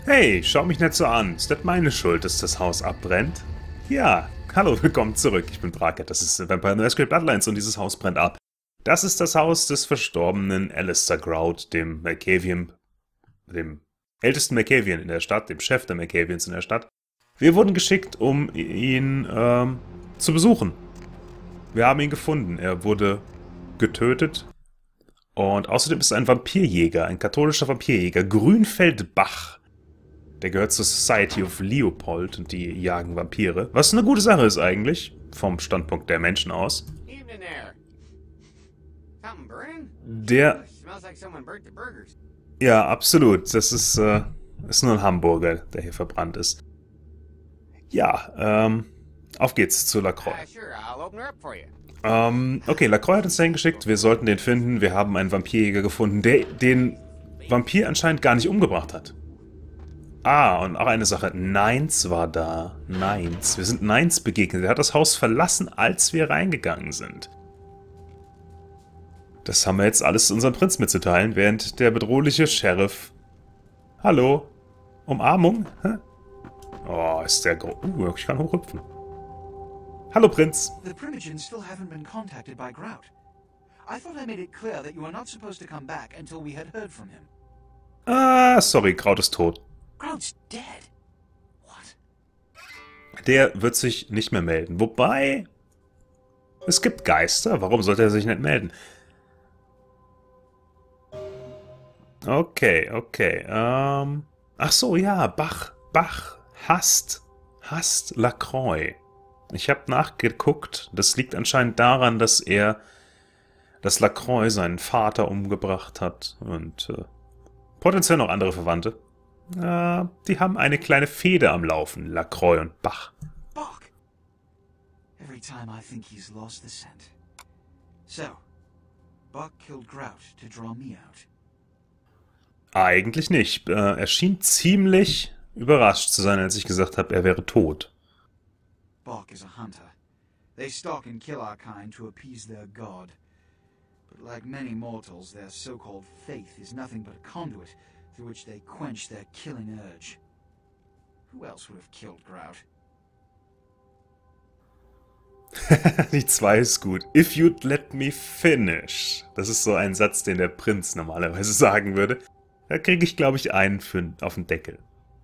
Hey, schau mich nicht so an. Ist das meine Schuld, dass das Haus abbrennt? Ja, hallo, willkommen zurück. Ich bin Bracket, das ist Vampire the Masquerade Bloodlines und dieses Haus brennt ab. Das ist das Haus des verstorbenen Alistair Grout, dem Malkavian, dem ältesten Malkavian in der Stadt, dem Chef der Malkavians in der Stadt. Wir wurden geschickt, um ihn zu besuchen. Wir haben ihn gefunden. Er wurde getötet. Und außerdem ist er ein Vampirjäger, ein katholischer Vampirjäger, Grünfeld Bach. Der gehört zur Society of Leopold und die jagen Vampire. Was eine gute Sache ist eigentlich, vom Standpunkt der Menschen aus. Der... Ja, absolut. Das ist nur ein Hamburger, der hier verbrannt ist. Ja, auf geht's zu Lacroix. Okay, Lacroix hat uns dahin geschickt, wir sollten den finden. Wir haben einen Vampirjäger gefunden, der den Vampir anscheinend gar nicht umgebracht hat. Ah, und auch eine Sache. Nines war da. Nines. Wir sind Nines begegnet. Er hat das Haus verlassen, als wir reingegangen sind. Das haben wir jetzt alles unserem Prinz mitzuteilen, während der bedrohliche Sheriff... Hallo? Umarmung? Hä? Oh, ist der ich kann hochhüpfen. Hallo, Prinz. The Primigins still haven't been contacted by Grout. I thought I made it clear that you were not supposed to come back until we had heard from him. Ah, sorry, Grout ist tot. Grout's dead. What? Der wird sich nicht mehr melden. Wobei... Es gibt Geister. Warum sollte er sich nicht melden? Okay, okay. Ach so, ja, Bach hasst Lacroix. Ich habe nachgeguckt. Das liegt anscheinend daran, dass Lacroix seinen Vater umgebracht hat und potenziell noch andere Verwandte. Die haben eine kleine Fehde am Laufen, Lacroix und Bach. Bach! Every time I think he's lost the scent. So, Bach killed Grout to draw me out. Eigentlich nicht. Er schien ziemlich überrascht zu sein, als ich gesagt habe, er wäre tot. Bach is a hunter. They stalk and kill our kind to appease their god. But like many mortals, their so-called faith is nothing but a conduit through which they quench their killing urge. Who else would have killed Grout? Die 2 ist gut. If you'd let me finish. Das ist so ein Satz, den der Prinz normalerweise sagen würde. Da kriege ich, glaube ich, einen auf den Deckel.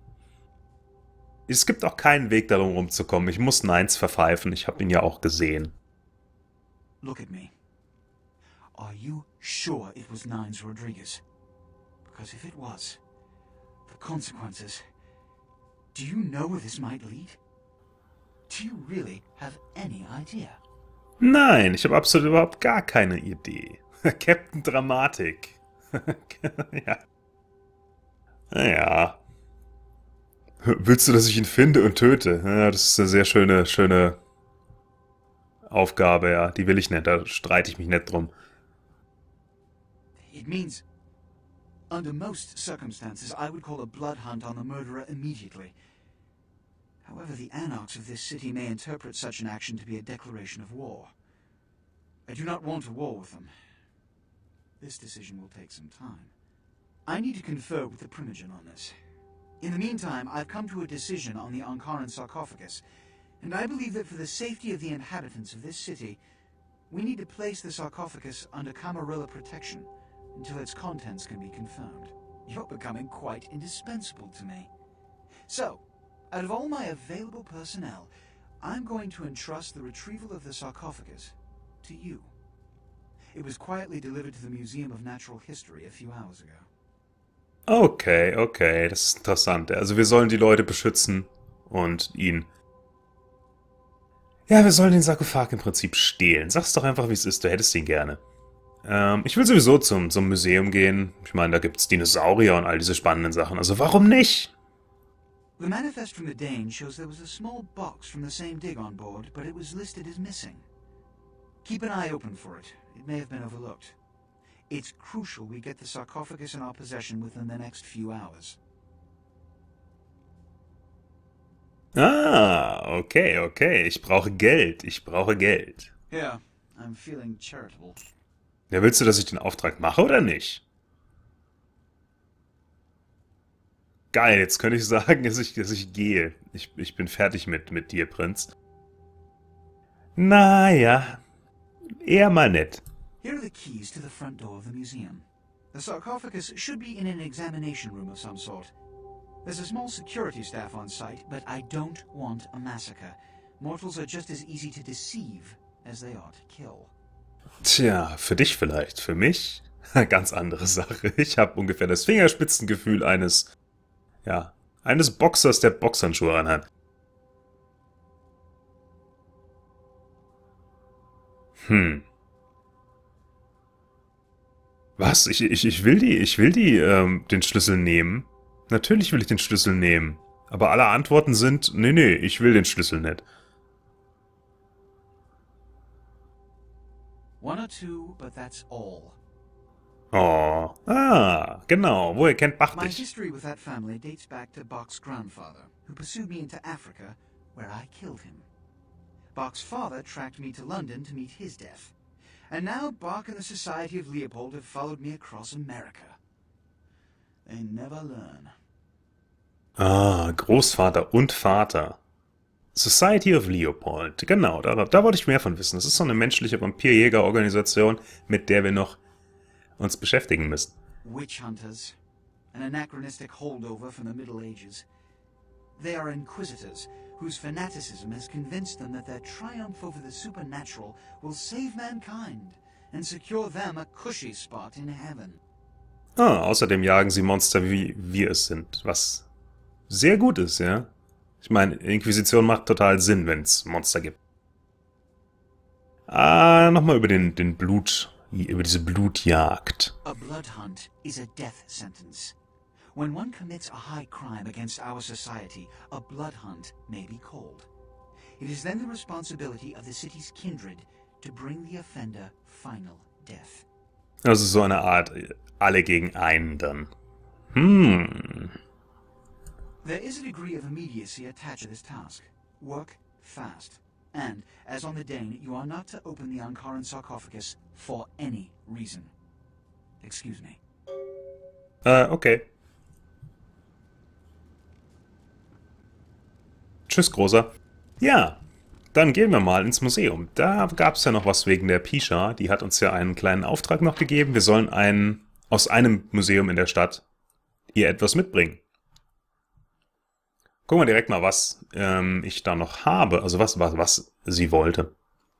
Es gibt auch keinen Weg darum rumzukommen. Ich muss Nines verpfeifen. Ich habe ihn ja auch gesehen. Look at me. Are you sure it was Nines Rodriguez? Because if it was, the consequences... Do you know where this might lead? Do you really have any idea? Nein, ich habe absolut überhaupt gar keine Idee. Captain Dramatik. Ja. Naja. Willst du, dass ich ihn finde und töte? Ja, das ist eine sehr schöne Aufgabe, ja. Die will ich nicht, da streite ich mich nicht drum. It means... Under most circumstances, I would call a blood hunt on the murderer immediately. However, the anarchs of this city may interpret such an action to be a declaration of war. I do not want a war with them. This decision will take some time. I need to confer with the Primogen on this. In the meantime, I've come to a decision on the Ankaran sarcophagus, and I believe that for the safety of the inhabitants of this city, we need to place the sarcophagus under Camarilla protection until its contents can be confirmed. You're becoming quite indispensable to me. So, out of all my available personnel, I'm going to entrust the retrieval of the sarcophagus to you. It was quietly delivered to the Museum of Natural History a few hours ago. Okay, okay, das ist interessant. Also wir sollen die Leute beschützen und ihn... Ja, wir sollen den Sarkophag im Prinzip stehlen. Sag's doch einfach, wie es ist. Du hättest ihn gerne. Ich will sowieso zum Museum gehen. Ich meine, da gibt's Dinosaurier und all diese spannenden Sachen. Also warum nicht? The manifest from the Dane shows there was a small box from the same dig on board, but it was listed as missing. Keep an eye open for it. It may have been overlooked. It's crucial we get the sarcophagus in our possession within the next few hours. Ah, okay, okay. Ich brauche Geld. Ich brauche Geld. Yeah, I'm feeling charitable. Ja, willst du, dass ich den Auftrag mache oder nicht? Geil, jetzt könnte ich sagen, dass ich gehe. Ich bin fertig mit dir, Prinz. Naja, eher mal nett. Here are the keys to the front door of the museum. The sarcophagus should be in an examination room of some sort. There's a small security staff on site, but I don't want a massacre. Mortals are just as easy to deceive as they are to kill. Tja, für dich vielleicht. Für mich? Ganz andere Sache. Ich habe ungefähr das Fingerspitzengefühl eines Boxers, der Boxhandschuhe anhat. Was? Ich will den Schlüssel nehmen. Natürlich will ich den Schlüssel nehmen. Aber alle Antworten sind, nee, ich will den Schlüssel nicht. One or two, but that's all. Oh, genau. Woher kennt Bach My dich? history with that family dates back to Bach's grandfather, who pursued me into Africa, where I killed him. Bach's father tracked me to London to meet his death. And now Bach and the Society of Leopold have followed me across America. They never learn. Großvater und Vater. Society of Leopold. Genau, da wollte ich mehr von wissen. Das ist so eine menschliche Vampirjägerorganisation, mit der wir noch uns beschäftigen müssen. Witch hunters, an anachronistic holdover from the Middle Ages. They are inquisitors, whose fanaticism has convinced them that their triumph over the supernatural will save mankind and secure them a cushy spot in heaven. Außerdem jagen sie Monster, wie wir es sind, was sehr gut ist, ja. Ich meine, Inquisition macht total Sinn, wenn es Monster gibt. Nochmal über über diese Blutjagd. A blood hunt is a death sentence. When one commits a high crime against our society, a blood hunt may be called. It is then the responsibility of the city's kindred to bring the offender final death. Also so eine Art alle gegen einen dann. There is a degree of immediacy attached to this task. Work fast. And, as on the Dane, you are not to open the Ankharan sarcophagus for any reason. Excuse me. Okay. Tschüss, Großer. Ja, dann gehen wir mal ins Museum. Da gab es ja noch was wegen der Pisha. Die hat uns ja einen kleinen Auftrag noch gegeben. Wir sollen aus einem Museum in der Stadt ihr etwas mitbringen. Gucken wir direkt mal, was ich da noch habe. Also was sie wollte.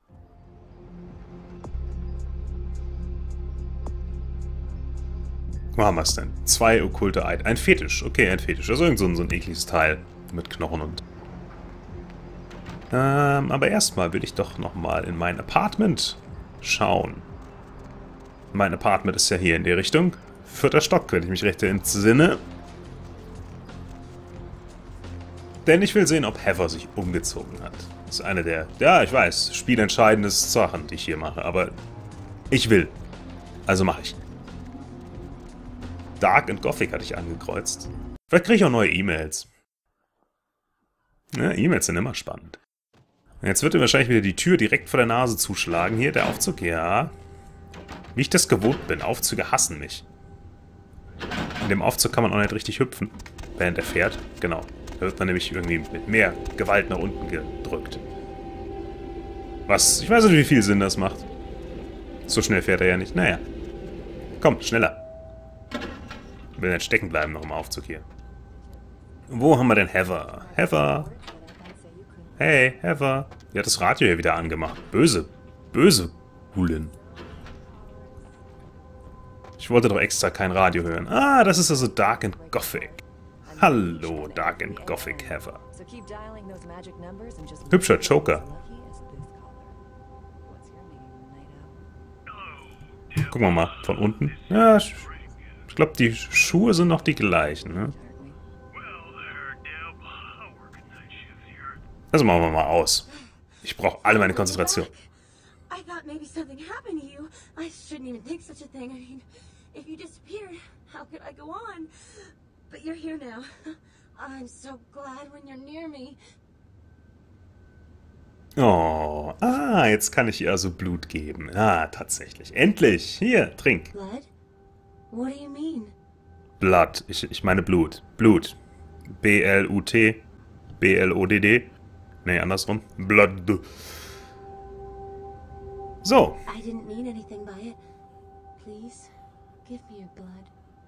Wo haben wir es denn? 2 okkulte Eid. Ein Fetisch. Okay, ein Fetisch. Also irgend so ein ekliges Teil mit Knochen und... aber erstmal will ich doch nochmal in mein Apartment schauen. Mein Apartment ist ja hier in die Richtung. 4. Stock, wenn ich mich recht entsinne. Denn ich will sehen, ob Heather sich umgezogen hat. Das ist eine der, ja, ich weiß, spielentscheidende Sachen, die ich hier mache. Aber ich will. Also mache ich. Dark and Gothic hatte ich angekreuzt. Vielleicht kriege ich auch neue E-Mails. Ja, E-Mails sind immer spannend. Jetzt wird er wahrscheinlich wieder die Tür direkt vor der Nase zuschlagen. Hier, der Aufzug, ja. Wie ich das gewohnt bin. Aufzüge hassen mich. In dem Aufzug kann man auch nicht richtig hüpfen, während er fährt. Genau. Da wird man nämlich irgendwie mit mehr Gewalt nach unten gedrückt. Was, ich weiß nicht, wie viel Sinn das macht. So schnell fährt er ja nicht. Naja. Komm, schneller. Ich will nicht stecken bleiben noch im Aufzug hier. Wo haben wir denn Heather? Heather? Hey, Heather. Die hat das Radio hier wieder angemacht. Böse. Böse Hulin. Ich wollte doch extra kein Radio hören. Ah, das ist also Dark and Gothic. Hallo, Dark and Gothic Heather. Hübscher Joker. Gucken wir mal, von unten. Ja, ich glaube, die Schuhe sind noch die gleichen, ne? Also machen wir mal aus. Ich brauche alle meine Konzentration. I thought maybe something happened to you. I shouldn't even think such a thing. I mean, if you disappeared, how could I go on? But you're here now. I'm so glad when you're near me. Oh, jetzt kann ich ihr also Blut geben. Tatsächlich. Endlich. Hier, trink. Blood? What do you mean? Blood. Ich meine Blut. Blut. B-L-U-T. B-L-O-D-D. Nee, andersrum. Blood. So. I didn't mean anything by it. Please, give me your blood.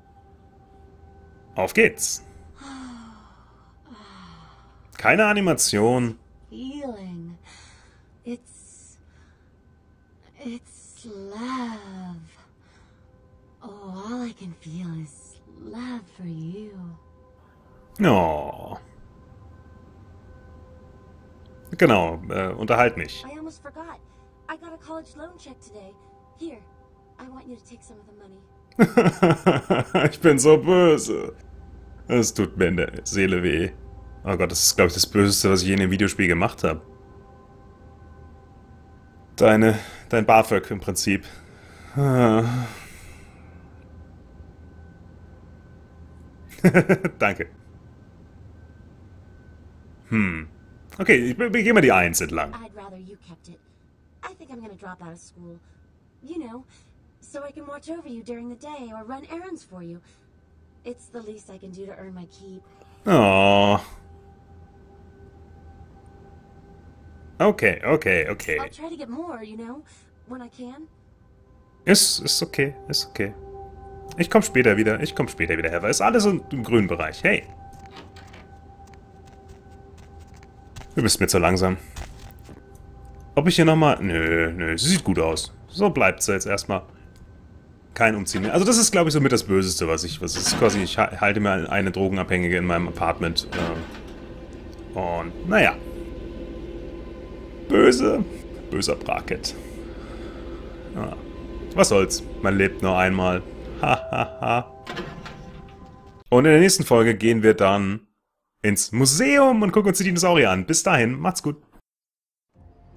Auf geht's. Keine Animation. Healing. It's love. Oh, all I can feel is love for you. Oh. Genau, unterhalt mich. I almost forgot. I got a college loan check today. Here, I want you to take some of the money. Ich bin so böse. Es tut mir in der Seele weh. Oh Gott, das ist, glaube ich, das Böseste, was ich je in dem Videospiel gemacht habe. Dein BAföG im Prinzip. Danke. Okay, wir gehen mal die 1 entlang. I'd rather you kept it. I think I'm gonna drop out of school. You know, so I can watch over you during the day or run errands for you. It's the least I can do to earn my keep. Oh. Okay. I'll try to get more, you know, when I can. Ist okay. Ich komme später wieder, Heather. Ist alles im grünen Bereich. Hey. Du bist mir zu langsam. Ob ich hier nochmal... Nö, sie sieht gut aus. So bleibt sie jetzt erstmal. Kein Umziehen mehr. Also das ist, glaube ich, so mit das Böseste, was ist quasi... Ich halte mir eine Drogenabhängige in meinem Apartment. Und, naja. Böser Bracket. Ja. Was soll's. Man lebt nur einmal. Hahaha. Und in der nächsten Folge gehen wir dann ins Museum und gucken uns die Dinosaurier an. Bis dahin, macht's gut.